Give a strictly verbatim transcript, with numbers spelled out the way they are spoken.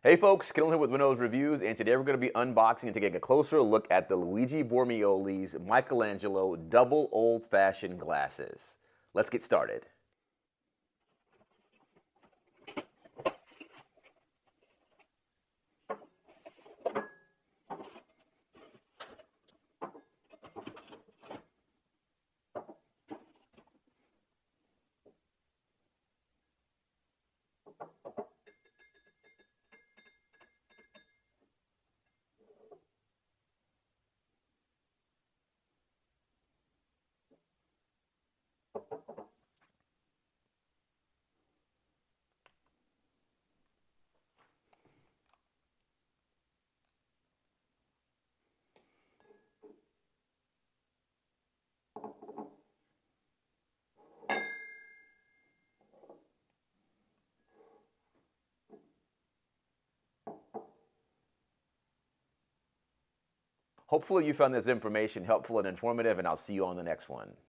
Hey folks, Kellen here with Windows Reviews, and today we're going to be unboxing and taking a closer look at the Luigi Bormioli's Michelangelo Double Old Fashioned Glasses. Let's get started. Hopefully you found this information helpful and informative, and I'll see you on the next one.